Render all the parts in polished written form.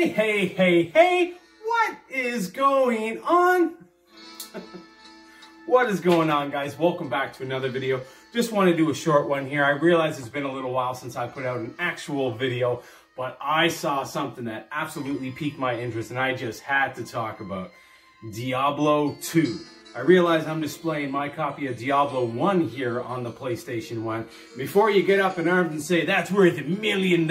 Hey, what is going on? What is going on, guys? Welcome back to another video. Just want to do a short one here. I realize it's been a little while since I put out an actual video, but I saw something that absolutely piqued my interest and I just had to talk about Diablo 2. I realize I'm displaying my copy of Diablo 1 here on the PlayStation 1. Before you get up in arms and say, that's worth $1 million,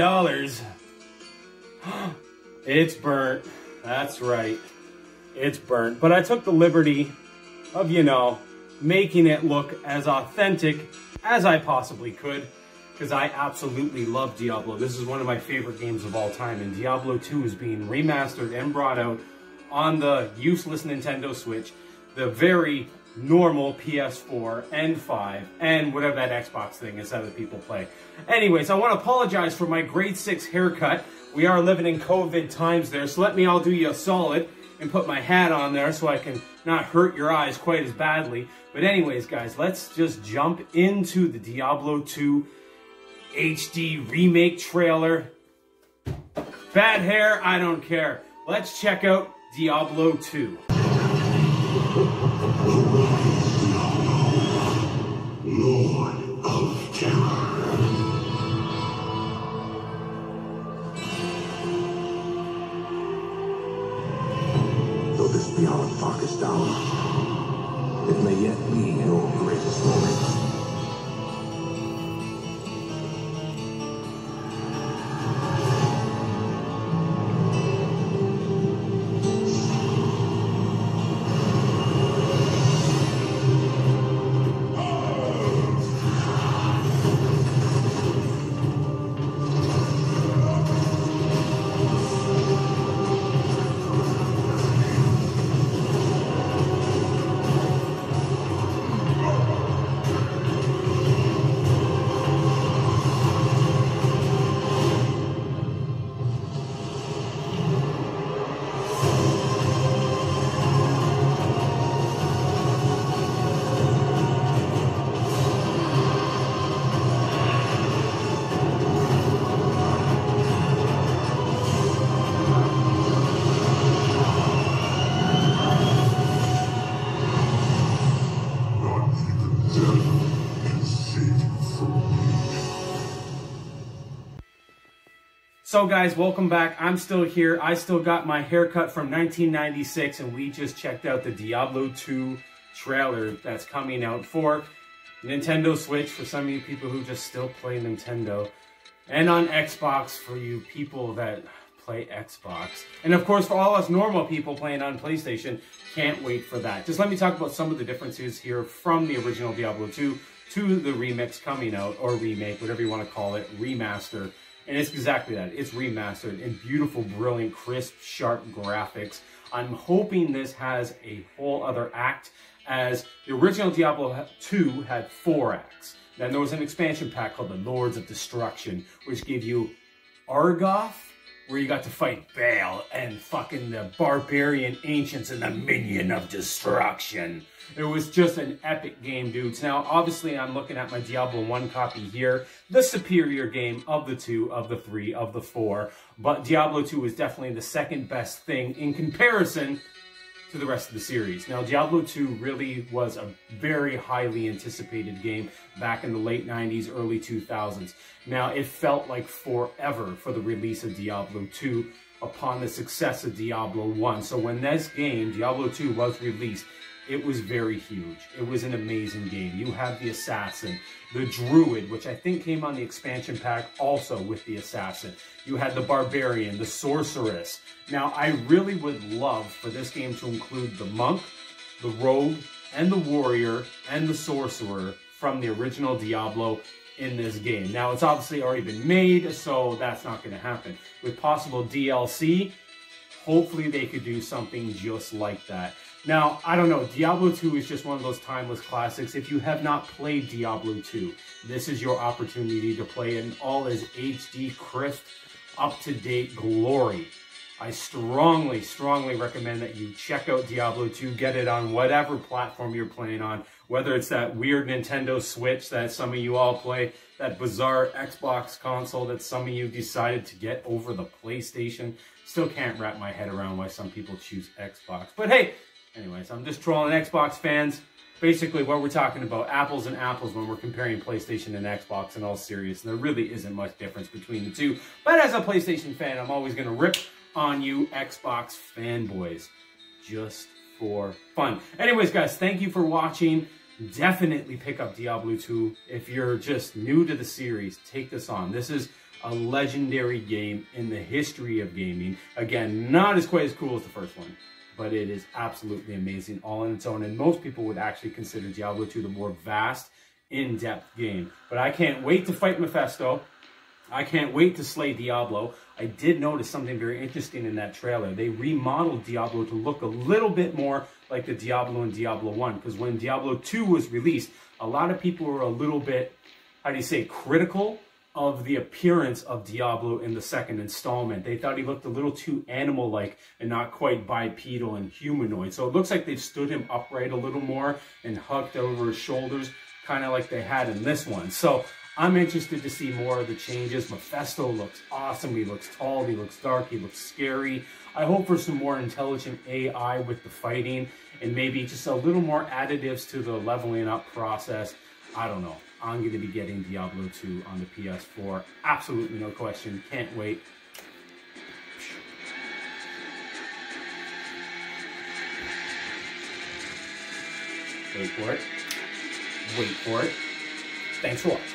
it's burnt. That's right. It's burnt. But I took the liberty of, making it look as authentic as I possibly could, because I absolutely love Diablo. This is one of my favorite games of all time, and Diablo 2 is being remastered and brought out on the useless Nintendo Switch, the very normal PS4 and 5, and whatever that Xbox thing is that other people play. Anyways, I want to apologize for my grade 6 haircut. We are living in COVID times there, so let me all do you a solid and put my hat on there so I can not hurt your eyes quite as badly. But anyways, guys, let's just jump into the Diablo 2 HD remake trailer. Bad hair, I don't care. Let's check out Diablo 2. Lord of Terror. Though this beyond Farkas down, it may yet be your greatest moment. So guys, welcome back. I'm still here. I still got my haircut from 1996, and we just checked out the Diablo 2 trailer that's coming out for Nintendo Switch for some of you people who just still play Nintendo, and on Xbox for you people that play Xbox. And of course, for all us normal people playing on PlayStation, can't wait for that. Just let me talk about some of the differences here from the original Diablo 2 to the remix coming out, or remake, whatever you want to call it, remaster. And it's exactly that. It's remastered in beautiful, brilliant, crisp, sharp graphics. I'm hoping this has a whole other act, as the original Diablo 2 had 4 acts. Then there was an expansion pack called the Lords of Destruction, which gave you Argoth, where you got to fight Baal and fucking the barbarian ancients and the minion of destruction. It was just an epic game, dudes. Now, obviously, I'm looking at my Diablo 1 copy here, the superior game of the 2, of the 3, of the 4. But Diablo 2 is definitely the second best thing in comparison to the rest of the series. Now, Diablo 2 really was a very highly anticipated game back in the late 90s, early 2000s. Now, it felt like forever for the release of Diablo 2 upon the success of Diablo 1. So when this game, Diablo 2, was released, it was very huge. It was an amazing game. You have the Assassin, the Druid, which I think came on the expansion pack also with the Assassin. You had the Barbarian, the Sorceress. Now, I really would love for this game to include the Monk, the Rogue, and the Warrior, and the Sorcerer from the original Diablo in this game. Now, it's obviously already been made, so that's not going to happen. With possible DLC, hopefully they could do something just like that. Now, I don't know, Diablo 2 is just one of those timeless classics. If you have not played Diablo 2, this is your opportunity to play in all its HD, crisp, up-to-date glory. I strongly recommend that you check out Diablo 2, get it on whatever platform you're playing on, whether it's that weird Nintendo Switch that some of you all play, that bizarre Xbox console that some of you decided to get over the PlayStation. Still can't wrap my head around why some people choose Xbox. But hey, anyways, I'm just trolling Xbox fans. Basically, what we're talking about, apples and apples when we're comparing PlayStation and Xbox in all seriousness. There really isn't much difference between the two. But as a PlayStation fan, I'm always going to rip on you Xbox fanboys. Just for fun. Anyways, guys, thank you for watching. Definitely pick up Diablo 2. If you're just new to the series, take this on. This is a legendary game in the history of gaming. Again, not as quite as cool as the first one, but it is absolutely amazing all on its own. And most people would actually consider Diablo 2 the more vast, in-depth game. But I can't wait to fight Mephisto. I can't wait to slay Diablo. I did notice something very interesting in that trailer. They remodeled Diablo to look a little bit more like the Diablo in Diablo 1. Because when Diablo 2 was released, a lot of people were a little bit, how do you say, critical of the appearance of Diablo in the second installment. They thought he looked a little too animal-like and not quite bipedal and humanoid. So it looks like they've stood him upright a little more and hugged over his shoulders, kind of like they had in this one. So I'm interested to see more of the changes. Mephisto looks awesome. He looks tall. He looks dark. He looks scary. I hope for some more intelligent AI with the fighting and maybe just a little more additives to the leveling up process. I don't know. I'm going to be getting Diablo 2 on the PS4. Absolutely no question. Can't wait. Wait for it. Wait for it. Thanks for watching.